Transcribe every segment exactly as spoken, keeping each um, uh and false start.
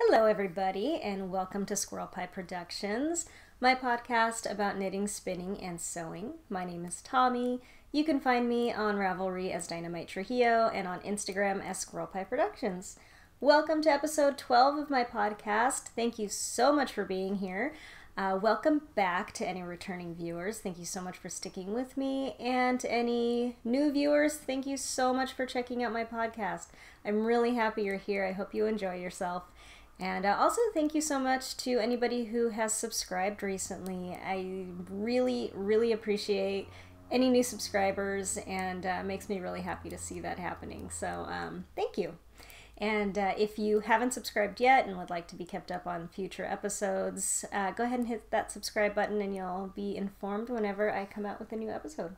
Hello, everybody, and welcome to Squirrel Pie Productions, my podcast about knitting, spinning, and sewing. My name is Tommy. You can find me on Ravelry as Dynamite Trujillo and on Instagram as Squirrel Pie Productions. Welcome to episode twelve of my podcast. Thank you so much for being here. Uh, welcome back to any returning viewers. Thank you so much for sticking with me. And to any new viewers, thank you so much for checking out my podcast. I'm really happy you're here. I hope you enjoy yourself. And uh, also thank you so much to anybody who has subscribed recently. I really, really appreciate any new subscribers, and uh, makes me really happy to see that happening. So um, thank you. And uh, if you haven't subscribed yet and would like to be kept up on future episodes, uh, go ahead and hit that subscribe button and you'll be informed whenever I come out with a new episode.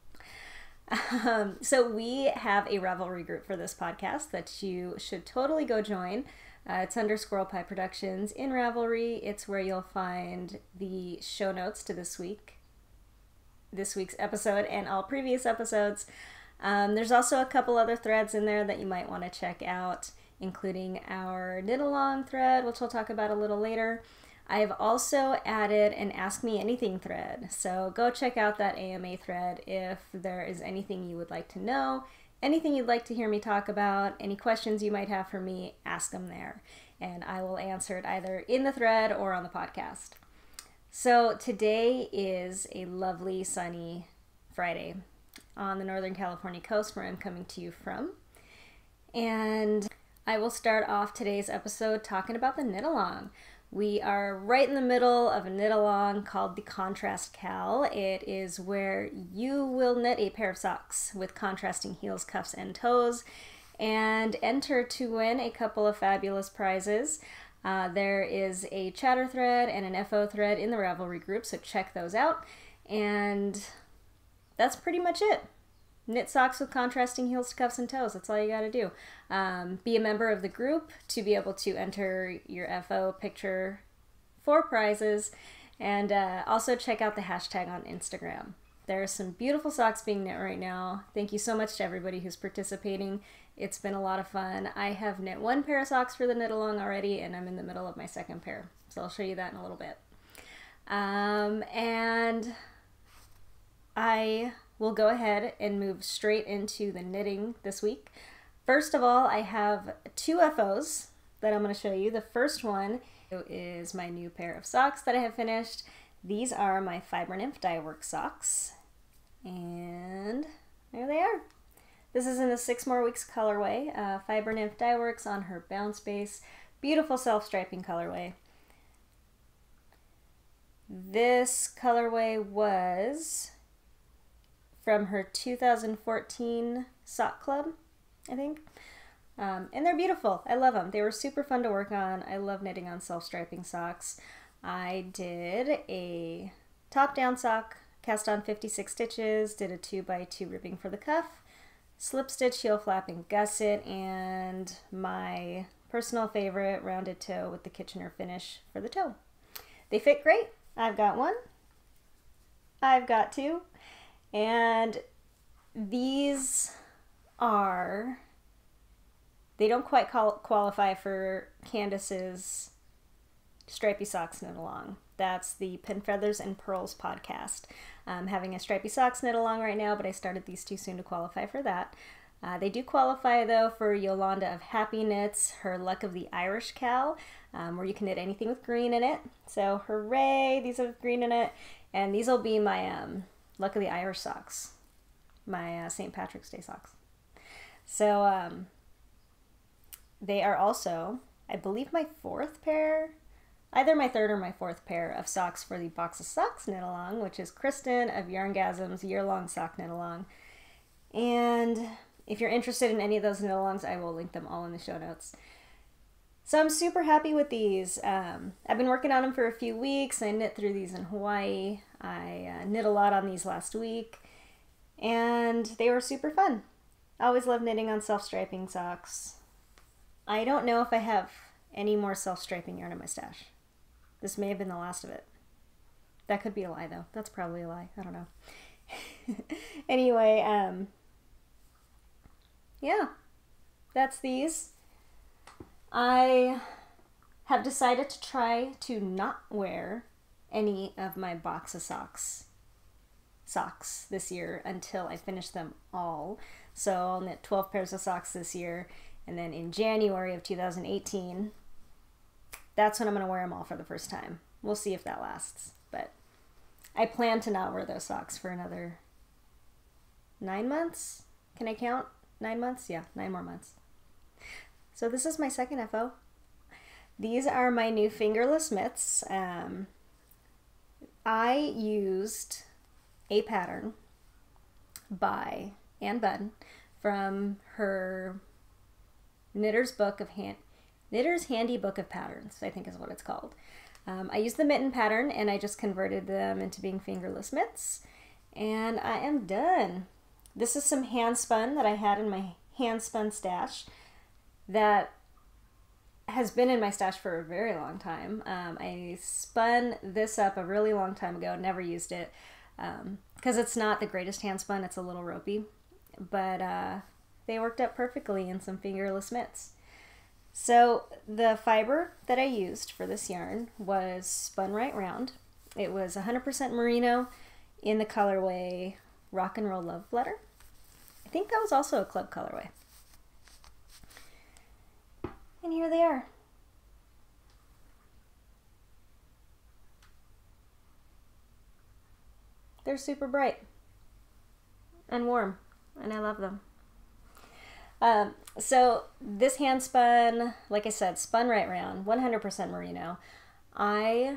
Um, so we have a Ravelry group for this podcast that you should totally go join. Uh, it's under Squirrel Pie Productions in Ravelry. It's where you'll find the show notes to this week, this week's episode and all previous episodes. Um, there's also a couple other threads in there that you might want to check out, including our knit along thread, which I'll talk about a little later. I've also added an Ask Me Anything thread, so go check out that A M A thread if there is anything you would like to know, anything you'd like to hear me talk about, any questions you might have for me, ask them there, and I will answer it either in the thread or on the podcast. So today is a lovely sunny Friday on the Northern California coast where I'm coming to you from, and I will start off today's episode talking about the knit along. We are right in the middle of a knit along called the Contrast Cal. It is where you will knit a pair of socks with contrasting heels, cuffs, and toes and enter to win a couple of fabulous prizes. Uh, there is a chatter thread and an F O thread in the Ravelry group, so check those out. And that's pretty much it. Knit socks with contrasting heels, cuffs, and toes. That's all you got to do. Um, be a member of the group to be able to enter your F O picture for prizes. And uh, also check out the hashtag on Instagram. There are some beautiful socks being knit right now. Thank you so much to everybody who's participating. It's been a lot of fun. I have knit one pair of socks for the knit along already, and I'm in the middle of my second pair. So I'll show you that in a little bit. Um, and I we'll go ahead and move straight into the knitting this week. First of all, I have two F Os that I'm going to show you. The first one is my new pair of socks that I have finished. These are my Fiber Nymph Dye Work socks, and there they are. This is in the Six More Weeks colorway. Uh, Fiber Nymph Dye Works on her Bounce Base. Beautiful self-striping colorway. This colorway was from her two thousand fourteen Sock Club, I think. Um, and they're beautiful. I love them. They were super fun to work on. I love knitting on self-striping socks. I did a top-down sock, cast on fifty-six stitches, did a two by two ribbing for the cuff, slip stitch, heel flap, and gusset, and my personal favorite rounded toe with the Kitchener finish for the toe. They fit great. I've got one. I've got two. And these are, they don't quite call, qualify for Candace's Stripey Socks Knit Along. That's the Pin Feathers and Pearls podcast. I'm having a Stripey Socks Knit Along right now, but I started these too soon to qualify for that. Uh, they do qualify, though, for Yolanda of Happy Knits, her Luck of the Irish Cal, um, where you can knit anything with green in it. So hooray, these have green in it. And these will be my um, Luck of the Irish socks, my uh, Saint Patrick's Day socks. So um, they are also, I believe, my fourth pair, either my third or my fourth pair of socks for the Box of Socks Knit Along, which is Kristen of Yarngasm's year-long sock knit along. And if you're interested in any of those knit alongs, I will link them all in the show notes. So I'm super happy with these. Um, I've been working on them for a few weeks. I knit through these in Hawaii. I uh, knit a lot on these last week, and they were super fun. I always love knitting on self-striping socks. I don't know if I have any more self-striping yarn in my stash. This may have been the last of it. That could be a lie, though. That's probably a lie. I don't know. Anyway, um, yeah, that's these. I have decided to try to not wear any of my box of socks socks this year until I finish them all. So I'll knit twelve pairs of socks this year, and then in January of two thousand eighteen, that's when I'm going to wear them all for the first time. We'll see if that lasts, but I plan to not wear those socks for another nine months. Can I count? Nine months? Yeah, nine more months. So this is my second F O. These are my new fingerless mitts. Um, I used a pattern by Ann Budden from her Knitter's Book of Hand, Knitter's Handy Book of Patterns, I think is what it's called. Um, I used the mitten pattern and I just converted them into being fingerless mitts, and I am done. This is some hand spun that I had in my hand spun stash that has been in my stash for a very long time. Um, I spun this up a really long time ago, never used it because um, it's not the greatest hand spun, it's a little ropey, but uh, they worked out perfectly in some fingerless mitts. So the fiber that I used for this yarn was spun right round. It was one hundred percent merino in the colorway Rock and Roll Love Letter. I think that was also a club colorway. And here they are. They're super bright and warm, and I love them. Um, so this hand spun, like I said, spun right round, one hundred percent merino. I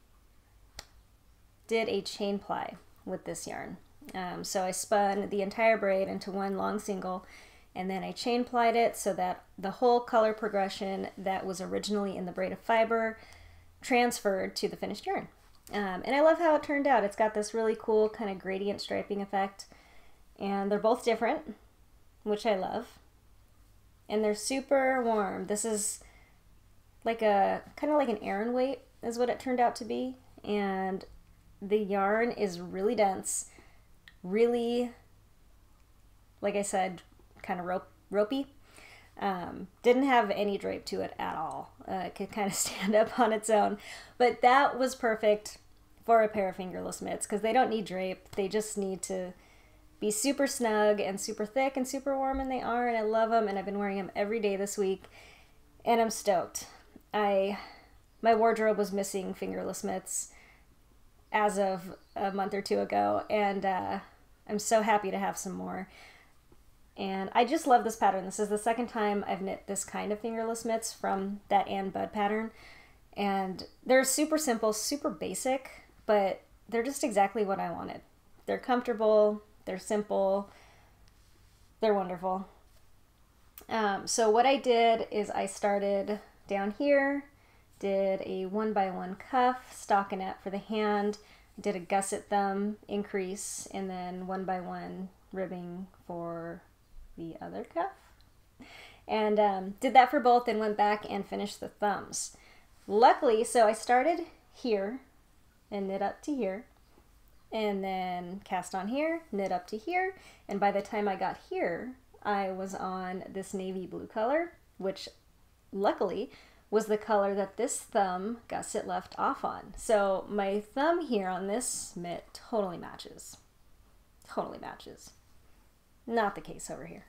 did a chain ply with this yarn. Um, so I spun the entire braid into one long single, and then I chain plied it so that the whole color progression that was originally in the braid of fiber transferred to the finished yarn. Um, and I love how it turned out. It's got this really cool kind of gradient striping effect, and they're both different, which I love. And they're super warm. This is like a, kind of like an Aran weight is what it turned out to be. And the yarn is really dense, really, like I said, kind of rope, ropey. Um, didn't have any drape to it at all. Uh, it could kind of stand up on its own. But that was perfect for a pair of fingerless mitts because they don't need drape. They just need to be super snug and super thick and super warm, and they are, and I love them, and I've been wearing them every day this week, and I'm stoked. I, my wardrobe was missing fingerless mitts as of a month or two ago, and uh, I'm so happy to have some more. And I just love this pattern. This is the second time I've knit this kind of fingerless mitts from that Ann Bud pattern, and they're super simple, super basic, but they're just exactly what I wanted. They're comfortable, they're simple, they're wonderful. Um, so what I did is I started down here, did a one by one cuff, stockinette for the hand, did a gusset thumb increase, and then one by one ribbing for the other cuff. And um, did that for both and went back and finished the thumbs. Luckily, so I started here and knit up to here, and then cast on here, knit up to here, and by the time I got here, I was on this navy blue color, which luckily was the color that this thumb gusset left off on. So my thumb here on this mitt totally matches. Totally matches. Not the case over here.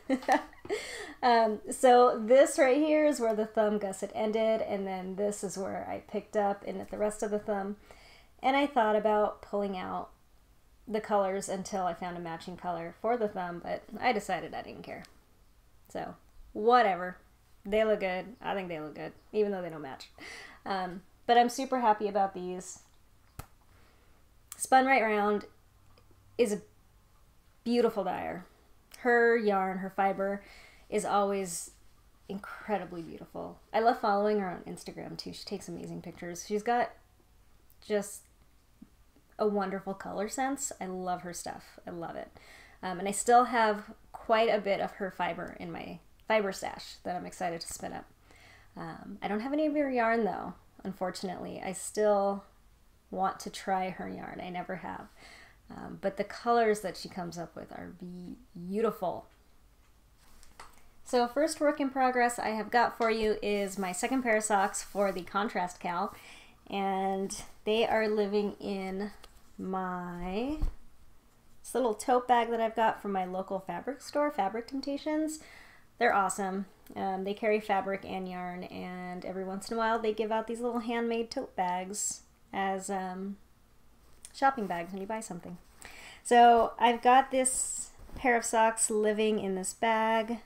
um, so this right here is where the thumb gusset ended, and then this is where I picked up and knit the rest of the thumb. And I thought about pulling out the colors until I found a matching color for the thumb, but I decided I didn't care. So, whatever. They look good. I think they look good, even though they don't match. Um, but I'm super happy about these. Spun Right Round is a beautiful dyer. Her yarn, her fiber is always incredibly beautiful. I love following her on Instagram too. She takes amazing pictures. She's got just a wonderful color sense. I love her stuff. I love it. Um, and I still have quite a bit of her fiber in my fiber stash that I'm excited to spin up. Um, I don't have any of her yarn though, unfortunately. I still want to try her yarn. I never have. Um, but the colors that she comes up with are be beautiful. So first work in progress I have got for you is my second pair of socks for the Contrast Cow, and they are living in my this little tote bag that I've got from my local fabric store, Fabric Temptations. They're awesome. Um, they carry fabric and yarn, and every once in a while they give out these little handmade tote bags as um, shopping bags when you buy something. So I've got this pair of socks living in this bag.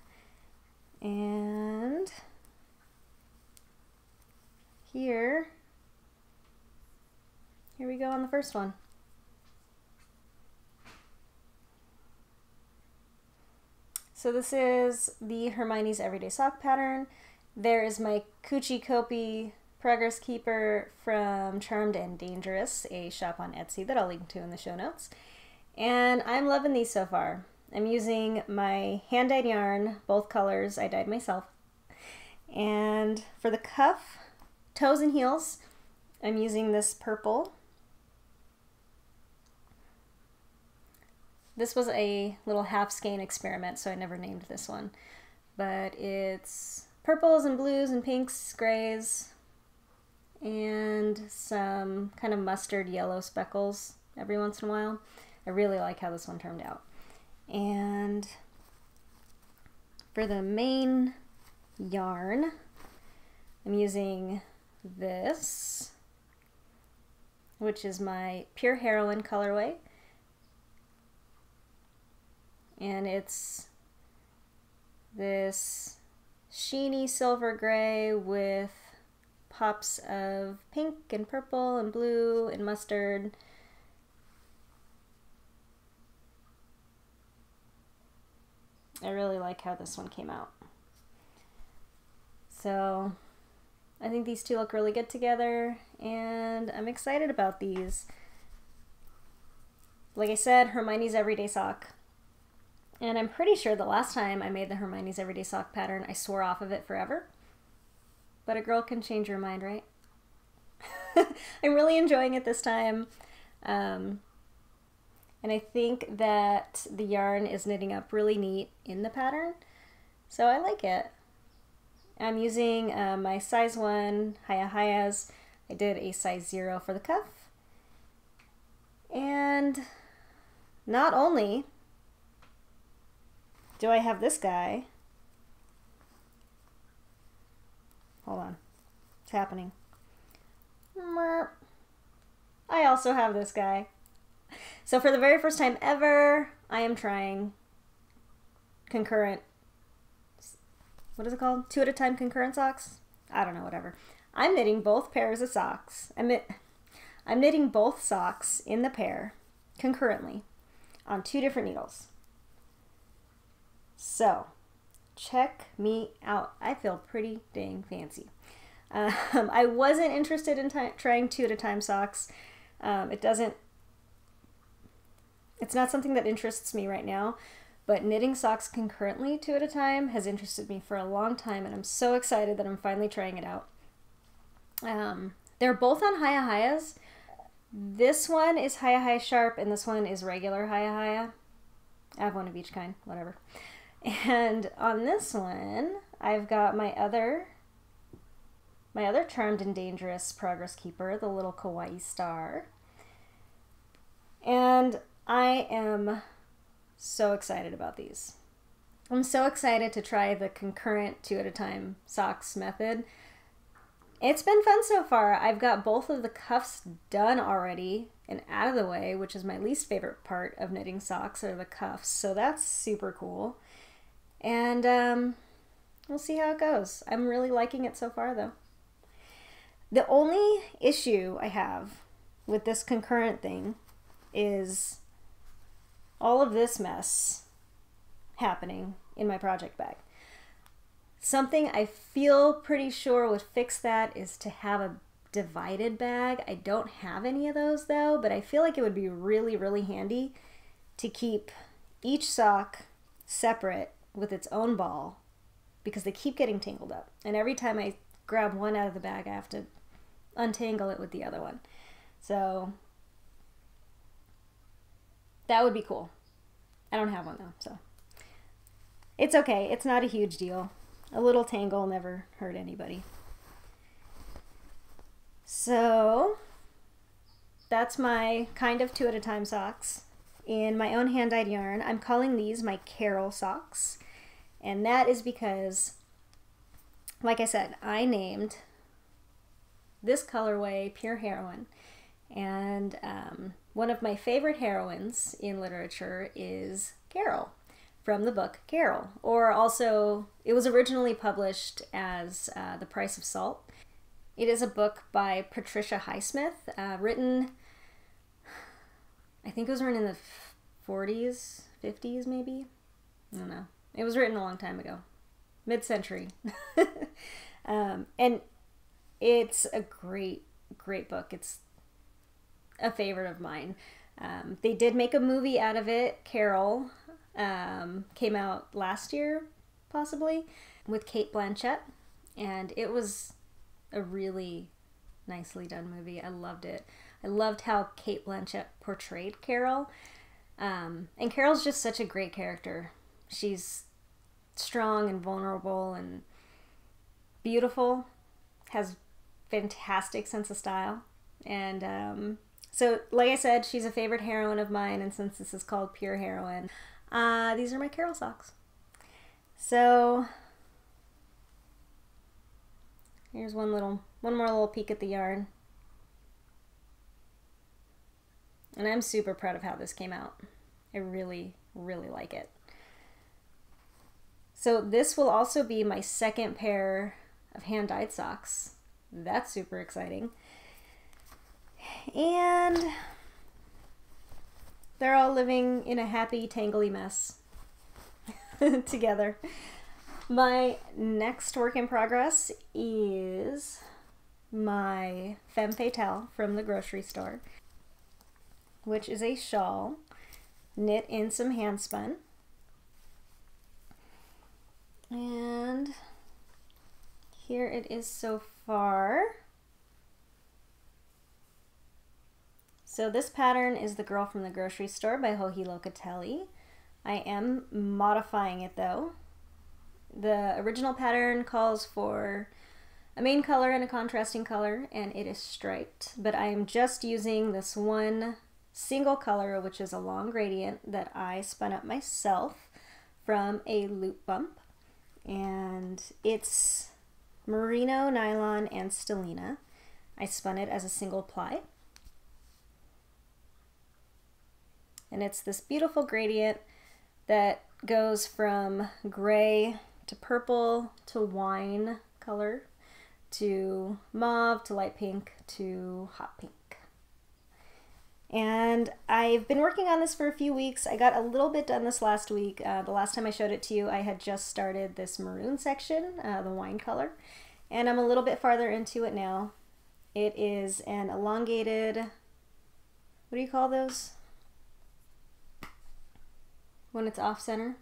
And here, here we go on the first one. So this is the Hermione's Everyday Sock pattern. There is my Coochie Kopi Progress Keeper from Charmed and Dangerous, a shop on Etsy that I'll link to in the show notes. And I'm loving these so far. I'm using my hand-dyed yarn, both colors I dyed myself. And for the cuff, toes and heels, I'm using this purple. This was a little half skein experiment, so I never named this one. But it's purples and blues and pinks, grays, and some kind of mustard yellow speckles every once in a while. I really like how this one turned out. And for the main yarn, I'm using this, which is my Pure Heroine colorway. And it's this sheeny silver gray with pops of pink and purple and blue and mustard. I really like how this one came out. So I think these two look really good together, and I'm excited about these. Like I said, Hermione's Everyday Sock. And I'm pretty sure the last time I made the Hermione's Everyday Sock pattern, I swore off of it forever. But a girl can change her mind, right? I'm really enjoying it this time. Um, And I think that the yarn is knitting up really neat in the pattern. So I like it. I'm using uh, my size one Hiya Hiyas. I did a size zero for the cuff. And not only do I have this guy. Hold on. It's happening. I also have this guy. So for the very first time ever, I am trying concurrent, what is it called? Two at a time concurrent socks? I don't know, whatever. I'm knitting both pairs of socks. I'm, knit I'm knitting both socks in the pair concurrently on two different needles. So, check me out. I feel pretty dang fancy. Um, I wasn't interested in trying two at a time socks. Um, it doesn't It's not something that interests me right now, but knitting socks concurrently two at a time has interested me for a long time, and I'm so excited that I'm finally trying it out. Um, they're both on Hiya Hiyas. This one is Hiya Hiya Sharp, and this one is regular Hiya Hiya. I have one of each kind, whatever. And on this one, I've got my other, my other Charmed and Dangerous Progress Keeper, the little kawaii star. And I am so excited about these. I'm so excited to try the concurrent two at a time socks method. It's been fun so far. I've got both of the cuffs done already and out of the way, which is my least favorite part of knitting socks, are the cuffs. So that's super cool. And um, we'll see how it goes. I'm really liking it so far though. The only issue I have with this concurrent thing is all of this mess happening in my project bag. Something I feel pretty sure would fix that is to have a divided bag. I don't have any of those though, but I feel like it would be really, really handy to keep each sock separate with its own ball, because they keep getting tangled up. And every time I grab one out of the bag, I have to untangle it with the other one. So that would be cool. I don't have one though, so It's okay. It's not a huge deal. A little tangle never hurt anybody. So that's my kind of two at a time socks. In my own hand-dyed yarn, I'm calling these my Carol socks. And that is because, like I said, I named this colorway Pure Heroine. And um, one of my favorite heroines in literature is Carol, from the book Carol. Or also, it was originally published as uh, The Price of Salt. It is a book by Patricia Highsmith, uh, written, I think it was written in the forties, fifties maybe? I don't know. It was written a long time ago, mid-century. um, and it's a great, great book. It's a favorite of mine. Um, they did make a movie out of it. Carol um, came out last year, possibly, with Cate Blanchett. And it was a really nicely done movie. I loved it. I loved how Cate Blanchett portrayed Carol. Um, and Carol's just such a great character. She's strong and vulnerable and beautiful, has fantastic sense of style. And um, so, like I said, she's a favorite heroine of mine, and since this is called Pure Heroine, uh, these are my Carol socks. So here's one little, one more little peek at the yarn. And I'm super proud of how this came out. I really, really like it. So this will also be my second pair of hand-dyed socks. That's super exciting. And they're all living in a happy, tangly mess together. My next work in progress is my Femme Fatale from the grocery store, which is a shawl knit in some hand spun. And here it is so far. So this pattern is The Girl from the Grocery Store by Joji Locatelli. I am modifying it though. The original pattern calls for a main color and a contrasting color, and it is striped, but I am just using this one single color, which is a long gradient that I spun up myself from a loop bump. And it's merino, nylon, and stellina. I spun it as a single ply. And it's this beautiful gradient that goes from gray to purple to wine color to mauve to light pink to hot pink. And I've been working on this for a few weeks. I got a little bit done this last week. Uh, the last time I showed it to you, I had just started this maroon section, uh, the wine color, and I'm a little bit farther into it now. It is an elongated, what do you call those? When it's off center?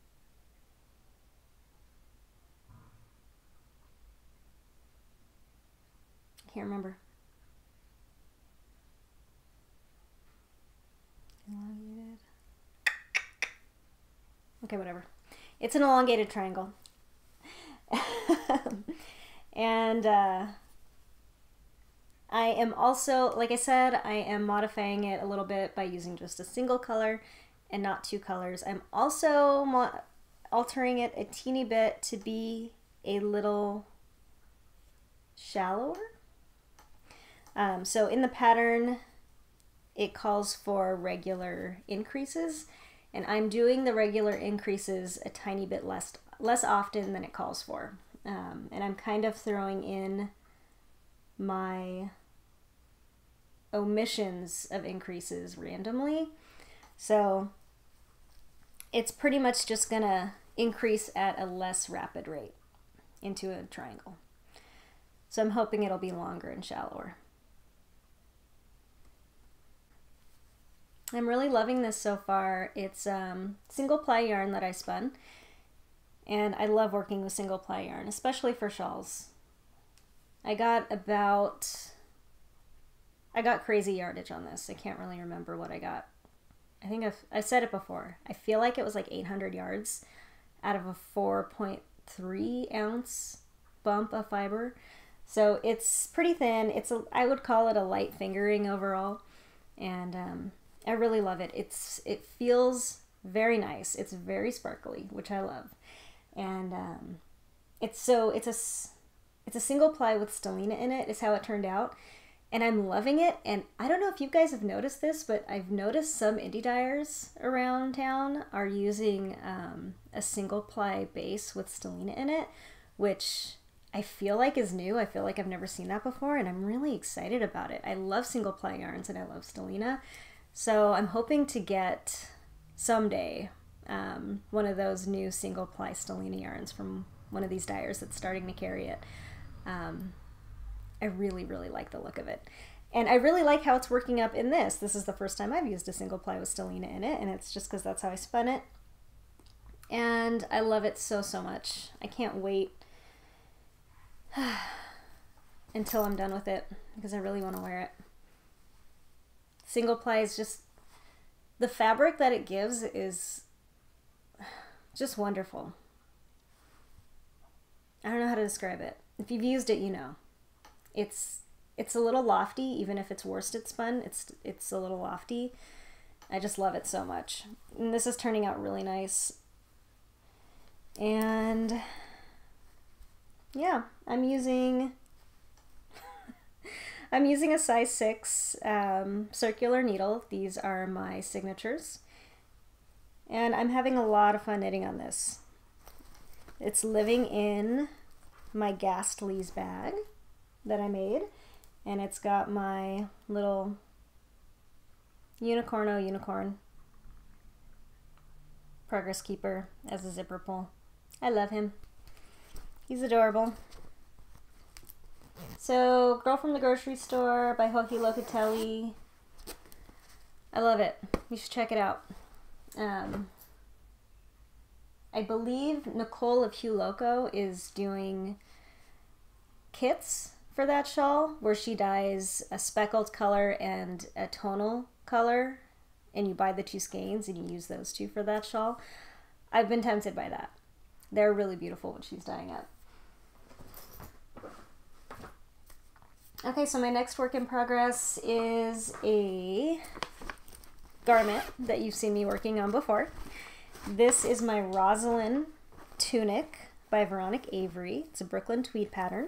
I can't remember. Elongated. Okay, whatever. It's an elongated triangle. And uh, I am also, like I said, I am modifying it a little bit by using just a single color and not two colors. I'm also mo altering it a teeny bit to be a little shallower. Um, so in the pattern, it calls for regular increases, and I'm doing the regular increases a tiny bit less less often than it calls for. Um, and I'm kind of throwing in my omissions of increases randomly. So it's pretty much just gonna increase at a less rapid rate into a triangle. So I'm hoping it'll be longer and shallower. I'm really loving this so far. It's um, single ply yarn that I spun, and I love working with single ply yarn, especially for shawls. I got about, I got crazy yardage on this. I can't really remember what I got. I think I've, I've said it before. I feel like it was like eight hundred yards. out of a four point three ounce bump of fiber. So it's pretty thin. It's a, I would call it a light fingering overall. And um, I really love it. It's It feels very nice. It's very sparkly, which I love. And um, it's so, it's a, it's a single ply with stellina in it is how it turned out. And I'm loving it. And I don't know if you guys have noticed this, but I've noticed some indie dyers around town are using um, a single ply base with stellina in it, which I feel like is new. I feel like I've never seen that before, and I'm really excited about it. I love single ply yarns and I love stellina. So I'm hoping to get someday um, one of those new single ply stellina yarns from one of these dyers that's starting to carry it. Um, I really, really like the look of it. And I really like how it's working up in this. This is the first time I've used a single ply with stellina in it, and it's just because that's how I spun it. And I love it so, so much. I can't wait until I'm done with it because I really want to wear it. Single ply is just, the fabric that it gives is just wonderful. I don't know how to describe it. If you've used it, you know. It's it's a little lofty, even if it's worsted spun, it's it's a little lofty. I just love it so much. And this is turning out really nice. And yeah, I'm using I'm using a size six um, circular needle. These are my signatures. And I'm having a lot of fun knitting on this. It's living in my Gastly's bag that I made. And it's got my little Unicorno unicorn progress keeper as a zipper pull. I love him. He's adorable. So, Girl from the Grocery Store by Joji Locatelli. I love it. You should check it out. Um, I believe Nicole of Hue Loco is doing kits for that shawl where she dyes a speckled color and a tonal color, and you buy the two skeins and you use those two for that shawl. I've been tempted by that. They're really beautiful what she's dyeing up. Okay, so my next work in progress is a garment that you've seen me working on before. This is my Rosalind tunic by Veronica Avery. It's a Brooklyn tweed pattern.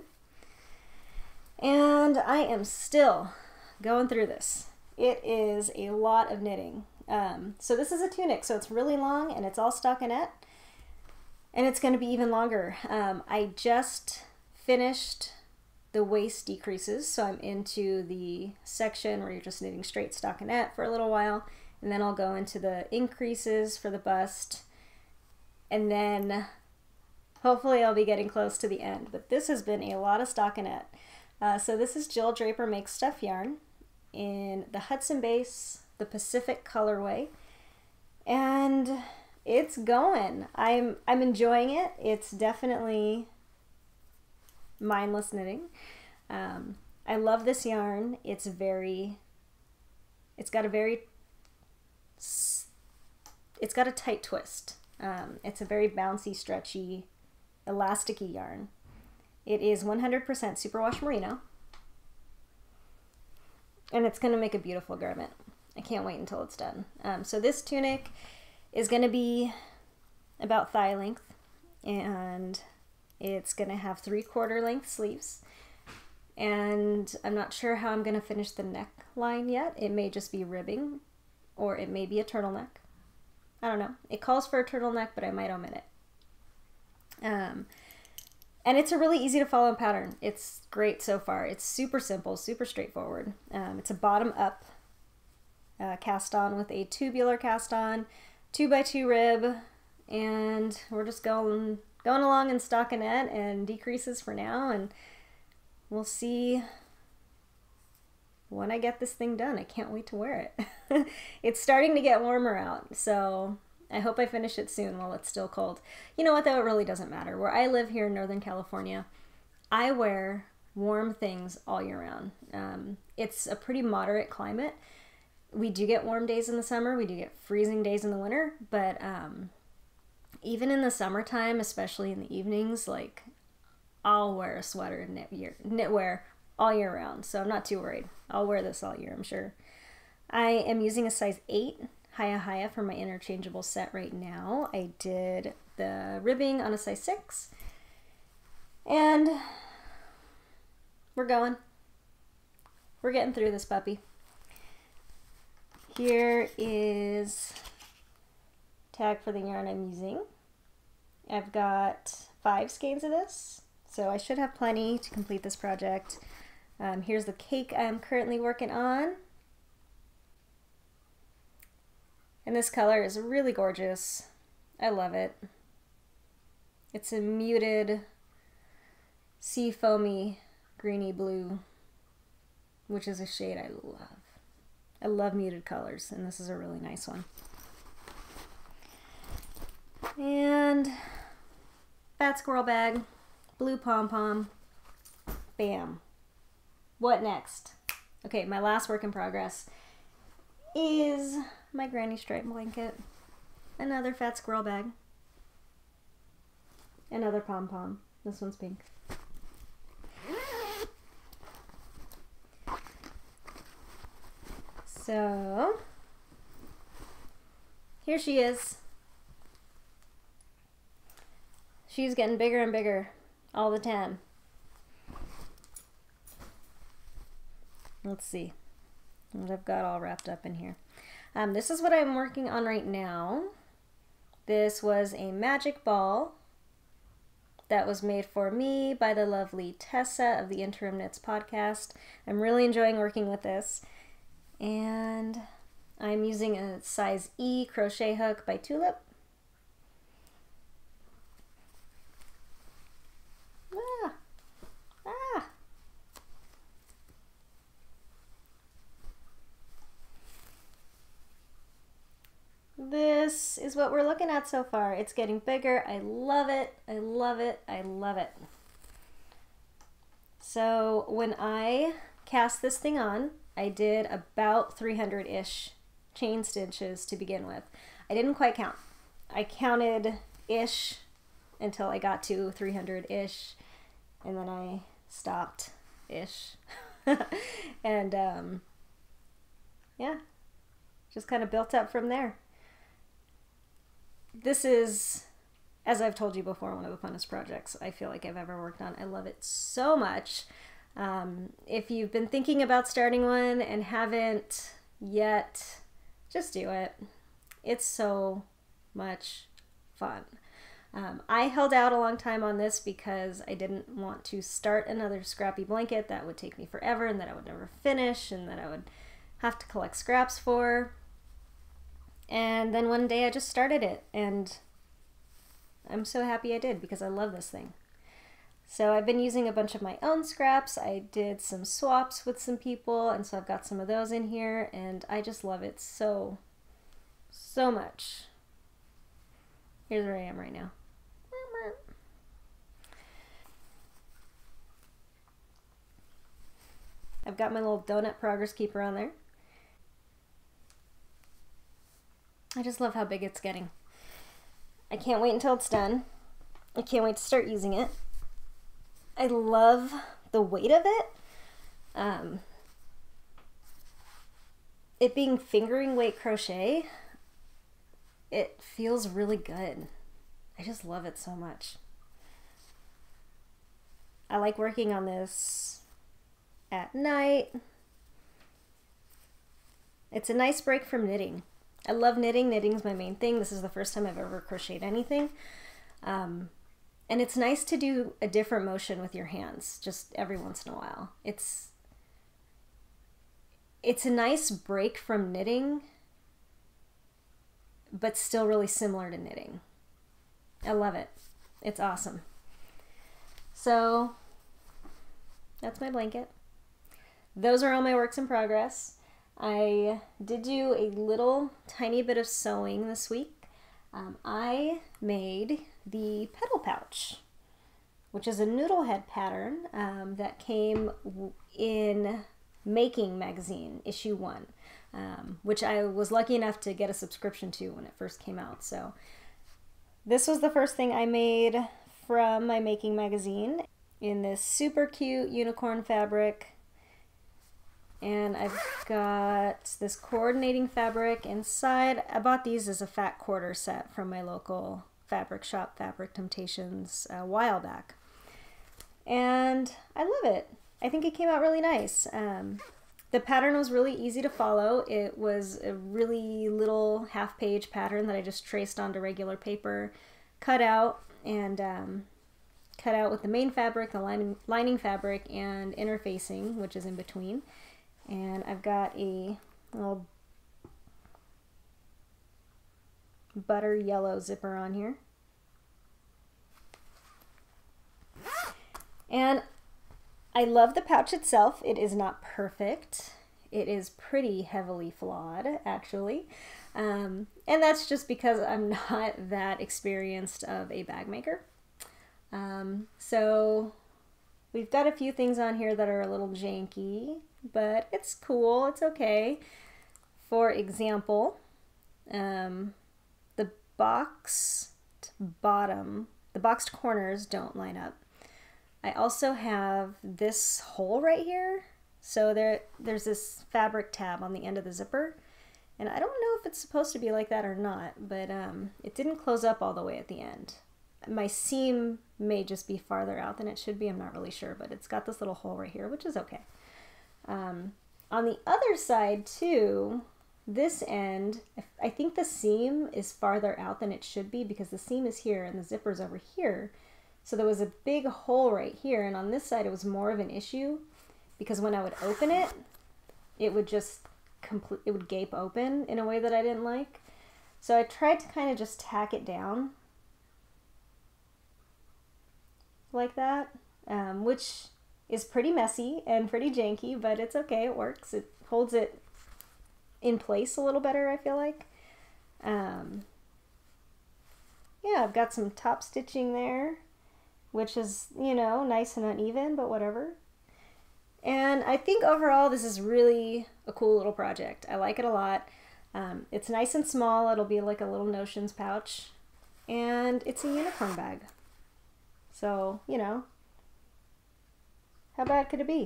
And I am still going through this. It is a lot of knitting. Um, so this is a tunic, so it's really long and it's all stockinette. And it's going to be even longer. Um, I just finished the waist decreases, so I'm into the section where you're just knitting straight stockinette for a little while, and then I'll go into the increases for the bust, and then hopefully I'll be getting close to the end. But this has been a lot of stockinette. Uh, so this is Jill Draper Makes Stuff yarn in the Hudson Base, the Pacific colorway, and it's going. I'm I'm enjoying it. It's definitely mindless knitting. Um, I love this yarn. It's very, it's got a very, it's got a tight twist. Um, it's a very bouncy, stretchy, elasticy yarn. It is one hundred percent superwash merino. And it's going to make a beautiful garment. I can't wait until it's done. Um, so this tunic is going to be about thigh length, and it's going to have three quarter length sleeves. And I'm not sure how I'm going to finish the neckline yet. It may just be ribbing, or it may be a turtleneck. I don't know. It calls for a turtleneck, but I might omit it. Um, and it's a really easy to follow pattern. It's great so far. It's super simple, super straightforward. Um, it's a bottom up uh, cast on with a tubular cast on, two by two rib, and we're just going going along in stockinette and decreases for now, and we'll see when I get this thing done. I can't wait to wear it. It's starting to get warmer out, so I hope I finish it soon while it's still cold. You know what, though? It really doesn't matter. Where I live here in Northern California, I wear warm things all year round. Um, it's a pretty moderate climate. We do get warm days in the summer. We do get freezing days in the winter, but um, even in the summertime, especially in the evenings, like I'll wear a sweater and knit year, knitwear all year round. So I'm not too worried. I'll wear this all year, I'm sure. I am using a size eight Hiya Hiya for my interchangeable set right now. I did the ribbing on a size six. And we're going. We're getting through this puppy. Here is tag for the yarn I'm using. I've got five skeins of this, so I should have plenty to complete this project. Um, here's the cake I'm currently working on. And this color is really gorgeous. I love it. It's a muted sea foamy greeny blue, which is a shade I love. I love muted colors, and this is a really nice one. And fat squirrel bag, blue pom-pom, bam. What next? Okay, my last work in progress is my granny stripe blanket, another fat squirrel bag, another pom-pom. This one's pink. So, here she is. She's getting bigger and bigger all the time. Let's see what I've got all wrapped up in here. Um, this is what I'm working on right now. This was a magic ball that was made for me by the lovely Tessa of the Interim Knits podcast. I'm really enjoying working with this. And I'm using a size E crochet hook by Tulip. Ah, ah. This is what we're looking at so far. It's getting bigger. I love it. I love it. I love it. So when I cast this thing on, I did about three hundred-ish chain stitches to begin with. I didn't quite count. I counted ish until I got to three hundred-ish, and then I stopped ish. And um, yeah, just kind of built up from there. This is, as I've told you before, one of the funnest projects I feel like I've ever worked on. I love it so much. Um, if you've been thinking about starting one and haven't yet, just do it. It's so much fun. Um, I held out a long time on this because I didn't want to start another scrappy blanket that would take me forever and that I would never finish and that I would have to collect scraps for. And then one day I just started it, and I'm so happy I did because I love this thing. So I've been using a bunch of my own scraps. I did some swaps with some people, and so I've got some of those in here, and I just love it so, so much. Here's where I am right now. I've got my little donut progress keeper on there. I just love how big it's getting. I can't wait until it's done. I can't wait to start using it. I love the weight of it. Um, it being fingering weight crochet, it feels really good. I just love it so much. I like working on this at night. It's a nice break from knitting. I love knitting. Knitting's my main thing. This is the first time I've ever crocheted anything. Um, And it's nice to do a different motion with your hands just every once in a while. It's it's a nice break from knitting, but still really similar to knitting. I love it. It's awesome. So that's my blanket. Those are all my works in progress. I did do a little tiny bit of sewing this week. Um, I made the petal pouch, which is a noodle head pattern um, that came in Making magazine, issue one, um, which I was lucky enough to get a subscription to when it first came out. So This was the first thing I made from my making magazine in this super cute unicorn fabric. And I've got this coordinating fabric inside. I bought these as a fat quarter set from my local fabric shop, Fabric Temptations, a while back. And I love it. I think it came out really nice. Um, the pattern was really easy to follow. It was a really little half-page pattern that I just traced onto regular paper, cut out, and um, cut out with the main fabric, the lining, lining fabric, and interfacing, which is in between. And I've got a little butter yellow zipper on here. And I love the pouch itself. It is not perfect. It is pretty heavily flawed, actually. Um, and that's just because I'm not that experienced of a bag maker. Um, so we've got a few things on here that are a little janky, but it's cool. It's okay. For example, um, the boxed bottom, the boxed corners don't line up. I also have this hole right here. So there, there's this fabric tab on the end of the zipper. And I don't know if it's supposed to be like that or not, but um, it didn't close up all the way at the end. My seam may just be farther out than it should be. I'm not really sure, but it's got this little hole right here, which is okay. Um, on the other side too, this end, I think the seam is farther out than it should be because the seam is here and the zipper's over here. So there was a big hole right here, and on this side it was more of an issue because when I would open it, it would just complete, it would gape open in a way that I didn't like. So I tried to kind of just tack it down like that, um, which is pretty messy and pretty janky, but it's okay, it works. It holds it in place a little better, I feel like. Um, yeah, I've got some top stitching there, which is, you know, nice and uneven, but whatever. And I think overall this is really a cool little project. I like it a lot. Um, it's nice and small. It'll be like a little Notions pouch. And it's a unicorn bag. So, you know, how bad could it be?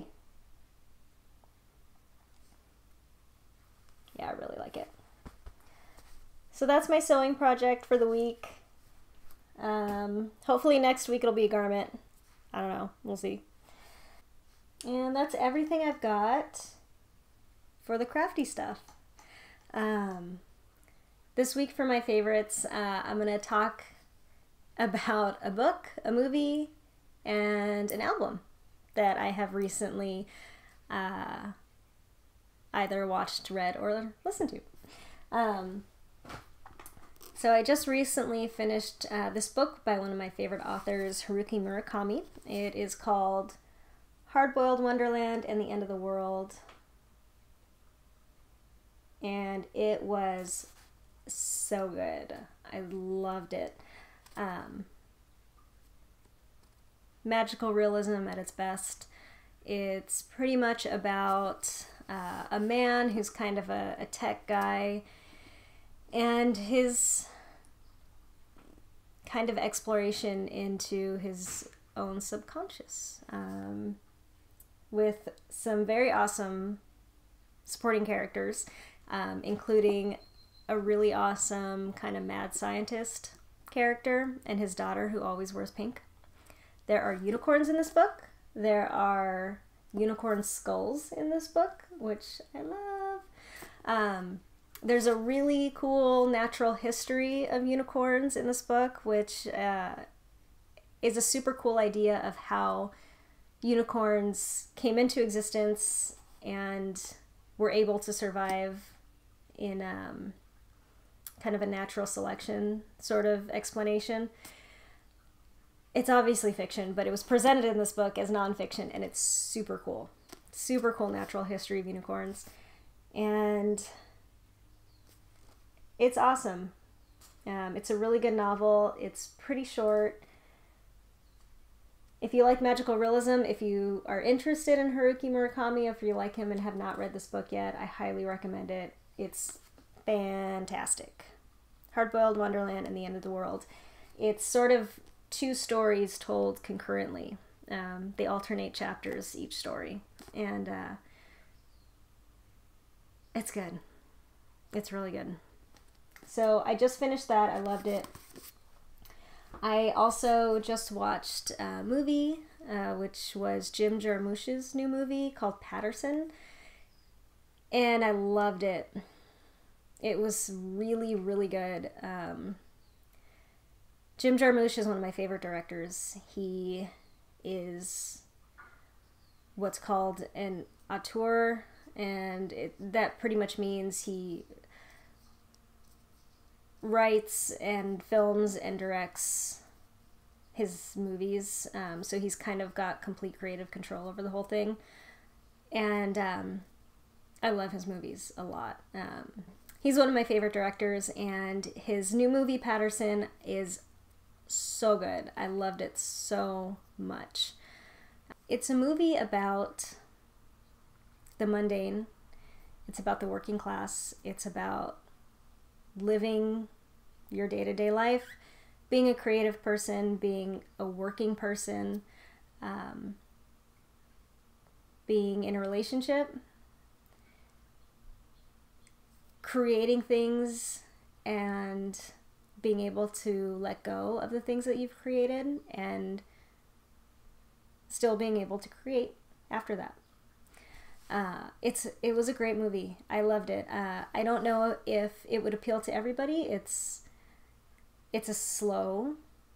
Yeah, I really like it. So that's my sewing project for the week. Um, hopefully next week it'll be a garment. I don't know. We'll see. And that's everything I've got for the crafty stuff. Um, this week for my favorites, uh, I'm going to talk about a book, a movie, and an album that I have recently uh, either watched, read, or listened to. Um, So I just recently finished uh, this book by one of my favorite authors, Haruki Murakami. It is called Hard-Boiled Wonderland and the End of the World. And it was so good. I loved it. Um, magical realism at its best. It's pretty much about uh, a man who's kind of a, a tech guy and his kind of exploration into his own subconscious, um, with some very awesome supporting characters, um, including a really awesome kind of mad scientist character and his daughter who always wears pink. There are unicorns in this book. There are unicorn skulls in this book, which I love. Um, There's a really cool natural history of unicorns in this book, which uh, is a super cool idea of how unicorns came into existence and were able to survive in um, kind of a natural selection sort of explanation. It's obviously fiction, but it was presented in this book as nonfiction, and it's super cool. Super cool natural history of unicorns. And it's awesome. Um, it's a really good novel. It's pretty short. If you like magical realism, if you are interested in Haruki Murakami, if you like him and have not read this book yet, I highly recommend it. It's fantastic. Hard-Boiled Wonderland and the End of the World. it's sort of two stories told concurrently. Um, they alternate chapters each story, and uh, it's good. It's really good. So I just finished that. I loved it. I also just watched a movie, uh, which was Jim Jarmusch's new movie called Paterson, and I loved it. It was really, really good. Um, Jim Jarmusch is one of my favorite directors. He is what's called an auteur, and it, that pretty much means he writes and films and directs his movies. Um, so he's kind of got complete creative control over the whole thing. And um, I love his movies a lot. Um, he's one of my favorite directors, and his new movie, Paterson, is so good. I loved it so much. It's a movie about the mundane. It's about the working class. It's about living your day-to-day life, being a creative person, being a working person, um, being in a relationship, creating things, and being able to let go of the things that you've created, and still being able to create after that. Uh, it's it was a great movie. I loved it. Uh, I don't know if it would appeal to everybody. It's it's a slow,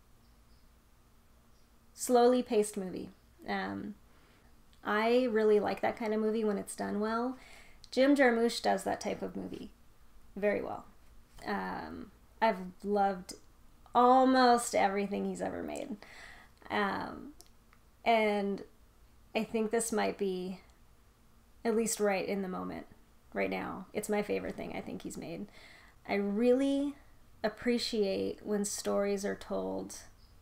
slowly paced movie. Um, I really like that kind of movie when it's done well. Jim Jarmusch does that type of movie very well. Um, I've loved almost everything he's ever made. Um, and I think this might be at least right in the moment, right now. It's my favorite thing I think he's made. I really appreciate when stories are told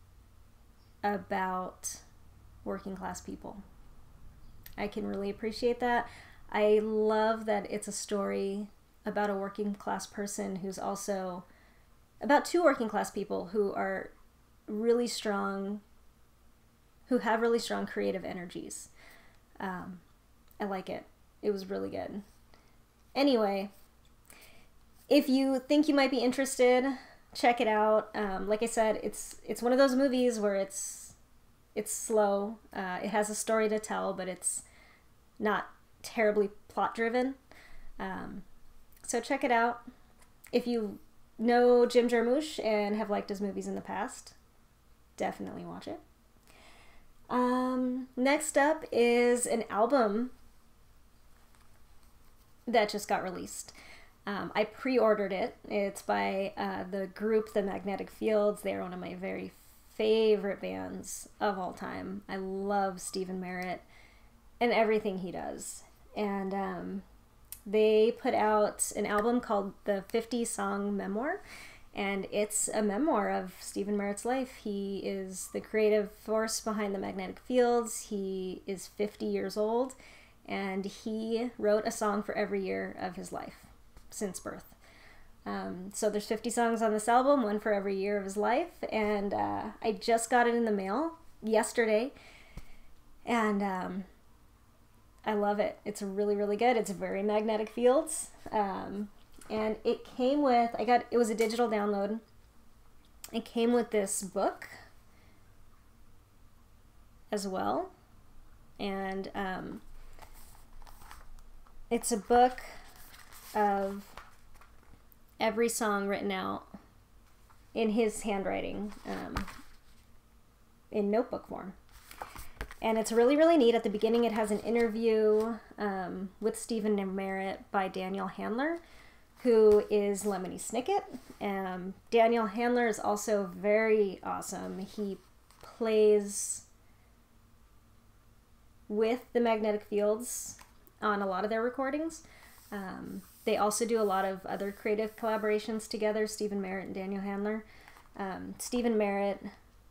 about working class people. I can really appreciate that. I love that it's a story about a working class person who's also about two working class people who are really strong, who have really strong creative energies. Um, I like it. It was really good. Anyway, if you think you might be interested, check it out. Um, like I said, it's it's one of those movies where it's it's slow. Uh, it has a story to tell, but it's not terribly plot driven. Um, so check it out. If you know Jim Jarmusch and have liked his movies in the past, definitely watch it. Um, next up is an album that just got released. Um, I pre-ordered it. It's by uh, the group The Magnetic Fields. They're one of my very favorite bands of all time. I love Stephen Merritt and everything he does. And um, they put out an album called the fifty song Memoir, and it's a memoir of Stephen Merritt's life. He is the creative force behind The Magnetic Fields. He is fifty years old, and he wrote a song for every year of his life since birth. Um, so there's fifty songs on this album, one for every year of his life, and uh, I just got it in the mail yesterday, and um, I love it. It's really, really good. It's very Magnetic Fields, um, and it came with, I got, it was a digital download. It came with this book as well, and um, it's a book of every song written out in his handwriting, um, in notebook form. And it's really, really neat. At the beginning, it has an interview um, with Stephen Merritt by Daniel Handler, who is Lemony Snicket. Um, Daniel Handler is also very awesome. He plays with the Magnetic Fields on a lot of their recordings. Um, they also do a lot of other creative collaborations together, Stephen Merritt and Daniel Handler. Um, Stephen Merritt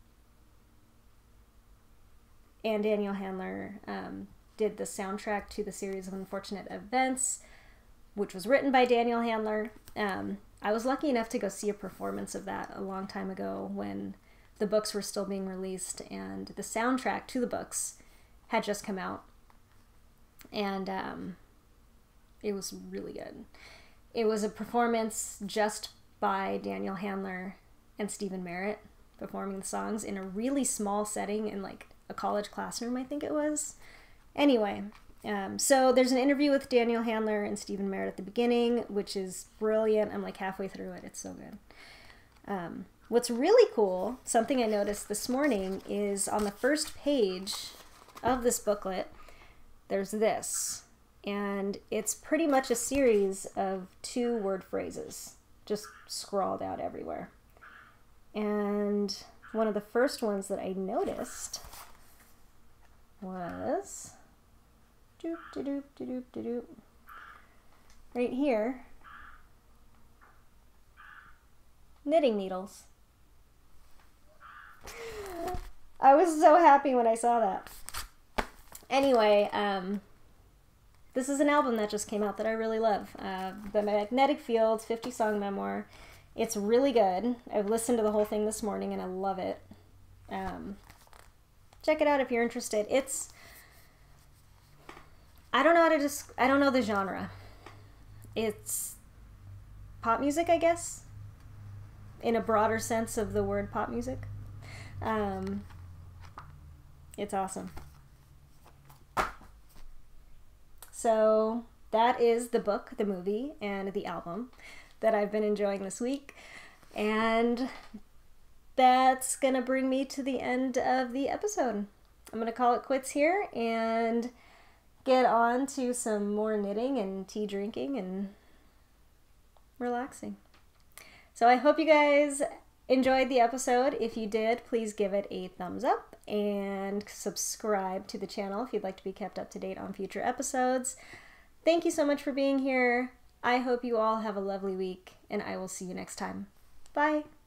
and Daniel Handler um, did the soundtrack to the series of Unfortunate Events, which was written by Daniel Handler. Um, I was lucky enough to go see a performance of that a long time ago when the books were still being released, and the soundtrack to the books had just come out. And um, it was really good. It was a performance just by Daniel Handler and Stephen Merritt performing the songs in a really small setting in like a college classroom, I think it was. Anyway, um, so there's an interview with Daniel Handler and Stephen Merritt at the beginning, which is brilliant. I'm like halfway through it. It's so good. Um, what's really cool, something I noticed this morning, is on the first page of this booklet, there's this. And it's pretty much a series of two word phrases just scrawled out everywhere. And one of the first ones that I noticed was doop, doop, doop, doop, doop, right here, knitting needles. I was so happy when I saw that. Anyway, um, this is an album that just came out that I really love. Uh, the Magnetic Fields fifty song memoir. It's really good. I've listened to the whole thing this morning and I love it. Um, check it out if you're interested. It's, I don't know how to just, I don't know the genre. It's pop music, I guess, in a broader sense of the word pop music. Um, it's awesome. So that is the book, the movie, and the album that I've been enjoying this week. And that's going to bring me to the end of the episode. I'm going to call it quits here and get on to some more knitting and tea drinking and relaxing. So I hope you guys enjoyed the episode. If you did, please give it a thumbs up and subscribe to the channel if you'd like to be kept up to date on future episodes. Thank you so much for being here. I hope you all have a lovely week, and I will see you next time. Bye!